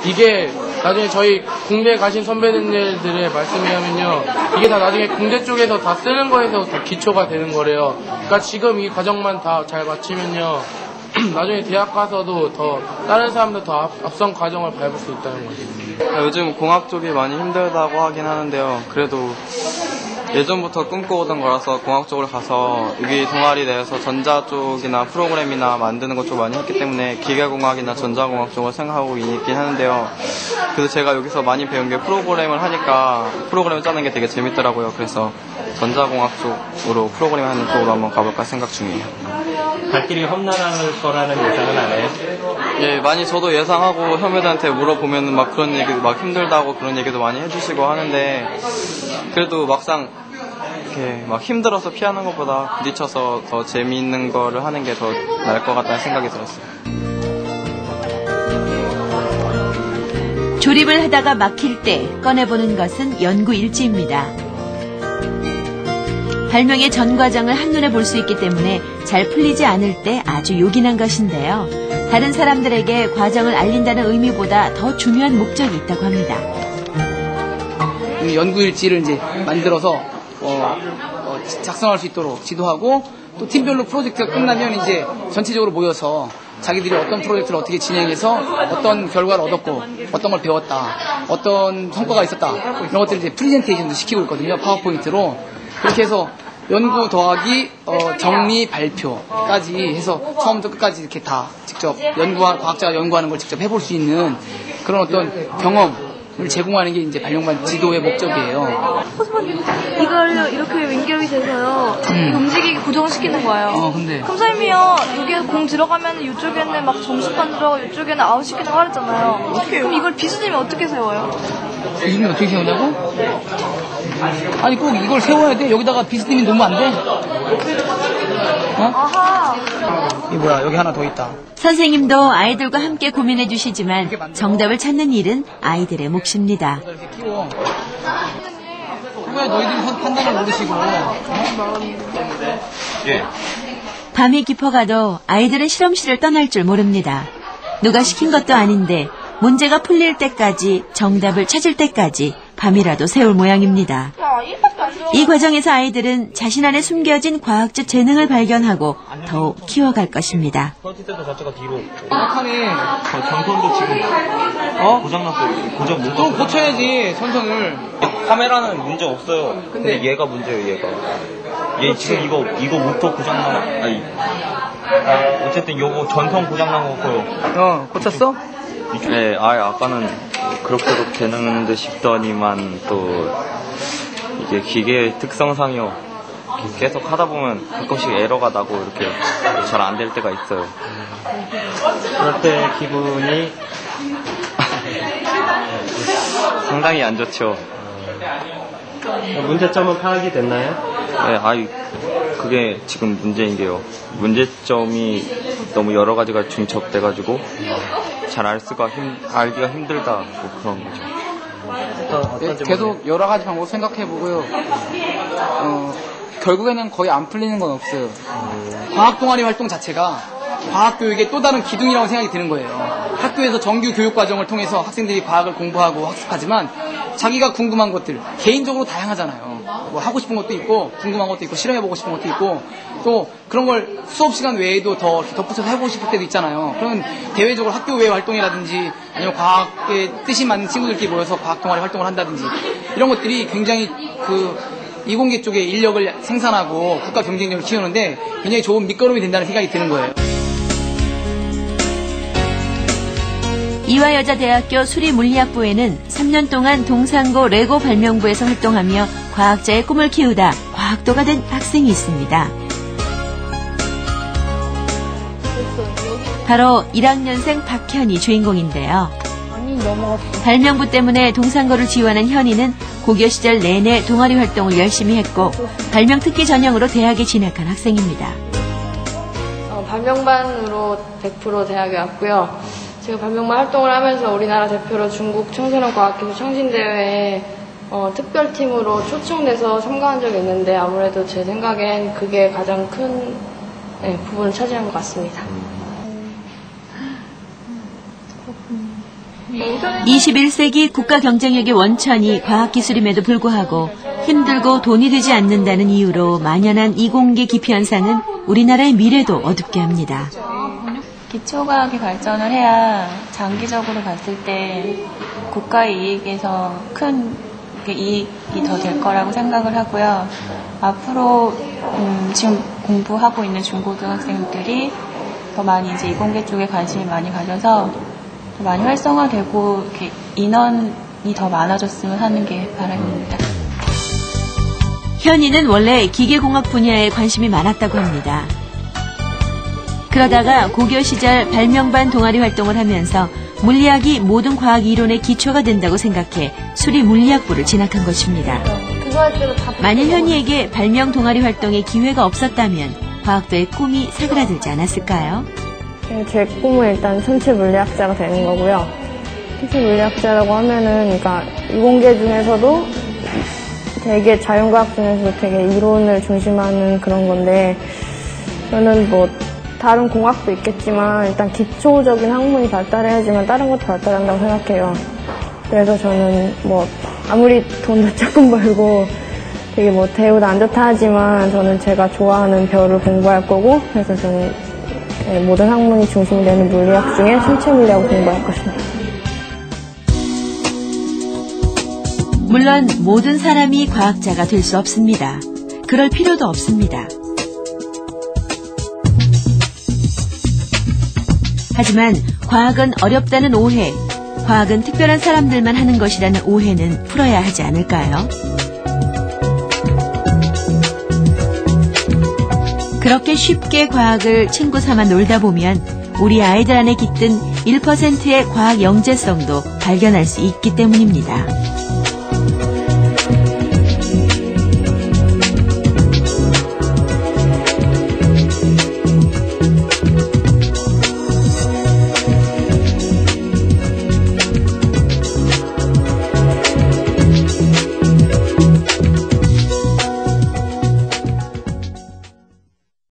이게 나중에 저희 공대 가신 선배님들의 말씀에 하면요, 이게 다 나중에 공대 쪽에서 다 쓰는 거에서 다 기초가 되는 거래요. 그러니까 지금 이 과정만 다 잘 마치면요, 나중에 대학 가서도 더 다른 사람들 더 앞선 과정을 밟을 수 있다는 거죠. 요즘 공학 쪽이 많이 힘들다고 하긴 하는데요. 그래도 예전부터 꿈꿔오던 거라서 공학 쪽으로 가서 여기 동아리 내에서 전자 쪽이나 프로그램이나 만드는 것 쪽 많이 했기 때문에 기계공학이나 전자공학 쪽을 생각하고 있긴 하는데요. 그래서 제가 여기서 많이 배운 게 프로그램을 하니까 프로그램을 짜는 게 되게 재밌더라고요. 그래서 전자공학 쪽으로 프로그램 하는 쪽으로 한번 가볼까 생각 중이에요. 갈 길이 험난할 거라는 예상은 안 해요? 예, 많이 저도 예상하고 선배들한테 물어보면 막 그런 얘기, 막 힘들다고 그런 얘기도 많이 해주시고 하는데, 그래도 막상 이렇게 막 힘들어서 피하는 것보다 부딪혀서 더 재미있는 거를 하는 게 더 나을 것 같다는 생각이 들었어요. 조립을 하다가 막힐 때 꺼내보는 것은 연구 일지입니다. 발명의 전 과정을 한눈에 볼 수 있기 때문에 잘 풀리지 않을 때 아주 요긴한 것인데요. 다른 사람들에게 과정을 알린다는 의미보다 더 중요한 목적이 있다고 합니다. 연구일지를 이제 만들어서 작성할 수 있도록 지도하고, 또 팀별로 프로젝트가 끝나면 이제 전체적으로 모여서 자기들이 어떤 프로젝트를 어떻게 진행해서 어떤 결과를 얻었고 어떤 걸 배웠다, 어떤 성과가 있었다, 이런 것들을 이제 프레젠테이션도 시키고 있거든요. 파워포인트로. 그렇게 해서 연구 더하기 정리 발표까지 해서 처음부터 끝까지 이렇게 다 직접 과학자가 연구하는 걸 직접 해볼 수 있는 그런 어떤 경험을 제공하는 게 이제 발명반 지도의 목적이에요. 이걸요 이렇게 연결이 돼서요 움직이게 고정시키는 거예요. 근데 그럼 선생님이요, 여기에 공 들어가면 이쪽에는 막 점수판 들어가고 이쪽에는 아웃시키는 거 하랬잖아요. 어떻게 해요? 그럼 이걸 비수님이 어떻게 세워요? 비스님이 어떻게 세우냐고? 아니 꼭 이걸 세워야 돼? 여기다가 비스님이 놓으면 안 돼? 아하. 이 뭐야, 여기 하나 더 있다. 선생님도 아이들과 함께 고민해 주시지만 정답을 찾는 일은 아이들의 몫입니다. 이렇게 키워. 왜 너희들이 판단을 모르시고? 예. 밤이 깊어가도 아이들은 실험실을 떠날 줄 모릅니다. 누가 시킨 것도 아닌데 문제가 풀릴 때까지, 정답을 찾을 때까지 밤이라도 새울 모양입니다. 이 과정에서 아이들은 자신 안에 숨겨진 과학적 재능을 발견하고 더욱 키워갈 것입니다. 펀치대도 자체가 뒤로. 정확하네. 전선도 지금 고장났어요. 고장 못 좀 고쳐야지, 선선을. 카메라는 문제 없어요. 근데 얘가 문제예요, 얘가. 얘 지금 이거 모터 고장난, 아니. 어쨌든 요거 전선 고장난 거고요. 고쳤어? 네, 아까는 그렇게도 되는데 싶더니만 또 이게 기계의 특성상이요. 계속 하다 보면 가끔씩 에러가 나고 이렇게 잘 안 될 때가 있어요. 그럴 때 기분이 상당히 안 좋죠. 문제점은 파악이 됐나요? 네, 그게 지금 문제인 게요. 문제점이 너무 여러 가지가 중첩돼가지고 잘 알기가 힘들다, 뭐 그런 거죠. 계속 여러 가지 방법 생각해보고요. 결국에는 거의 안 풀리는 건 없어요. 과학 동아리 활동 자체가 과학 교육의 또 다른 기둥이라고 생각이 드는 거예요. 학교에서 정규 교육 과정을 통해서 학생들이 과학을 공부하고 학습하지만 자기가 궁금한 것들, 개인적으로 다양하잖아요. 뭐 하고 싶은 것도 있고, 궁금한 것도 있고, 실험해보고 싶은 것도 있고, 또 그런 걸 수업 시간 외에도 더 이렇게 덧붙여서 해보고 싶을 때도 있잖아요. 그러면 대외적으로 학교 외 활동이라든지 아니면 과학의 뜻이 맞는 친구들끼리 모여서 과학 동아리 활동을 한다든지 이런 것들이 굉장히 이공계 쪽에 인력을 생산하고 국가 경쟁력을 키우는데 굉장히 좋은 밑거름이 된다는 생각이 드는 거예요. 이화여자대학교 수리물리학부에는 3년 동안 동산고 레고 발명부에서 활동하며 과학자의 꿈을 키우다 과학도가 된 학생이 있습니다. 바로 1학년생 박현이 주인공인데요. 발명부 때문에 동산고를 지원한 현이는 고교 시절 내내 동아리 활동을 열심히 했고 발명 특기 전형으로 대학에 진학한 학생입니다. 발명반으로 100% 대학에 왔고요. 제가 발명반 활동을 하면서 우리나라 대표로 중국 청소년 과학기술 청진대회에 특별팀으로 초청돼서 참가한 적이 있는데 아무래도 제 생각엔 그게 가장 큰 부분을 차지한 것 같습니다. 21세기 국가 경쟁력의 원천이 과학기술임에도 불구하고 힘들고 돈이 되지 않는다는 이유로 만연한 이공계 기피 현상은 우리나라의 미래도 어둡게 합니다. 기초과학이 발전을 해야 장기적으로 봤을 때 국가의 이익에서 큰 이익이 더 될 거라고 생각을 하고요. 앞으로 지금 공부하고 있는 중고등학생들이 더 많이 이제 이공계 쪽에 관심이 많이 가져서 더 많이 활성화되고 이렇게 인원이 더 많아졌으면 하는 게 바람입니다. 현이는 원래 기계공학 분야에 관심이 많았다고 합니다. 그러다가 고교 시절 발명반 동아리 활동을 하면서 물리학이 모든 과학 이론의 기초가 된다고 생각해 수리물리학부를 진학한 것입니다. 만일 현이에게 발명 동아리 활동에 기회가 없었다면 과학도의 꿈이 사그라들지 않았을까요? 제 꿈은 일단 천체물리학자가 되는 거고요. 천체물리학자라고 하면은, 그러니까 이공계 중에서도 되게 자연과학 중에서도 되게 이론을 중심하는 그런 건데, 저는 뭐 다른 공학도 있겠지만 일단 기초적인 학문이 발달해야지만 다른 것도 발달한다고 생각해요. 그래서 저는 뭐 아무리 돈도 조금 벌고 되게 뭐 대우도 안 좋다 하지만 저는 제가 좋아하는 별을 공부할 거고, 그래서 저는 모든 학문이 중심이 되는 물리학 중에 천체물리학을 공부할 것입니다. 물론 모든 사람이 과학자가 될 수 없습니다. 그럴 필요도 없습니다. 하지만 과학은 어렵다는 오해, 과학은 특별한 사람들만 하는 것이라는 오해는 풀어야 하지 않을까요? 그렇게 쉽게 과학을 친구 삼아 놀다 보면 우리 아이들 안에 깃든 1%의 과학 영재성도 발견할 수 있기 때문입니다.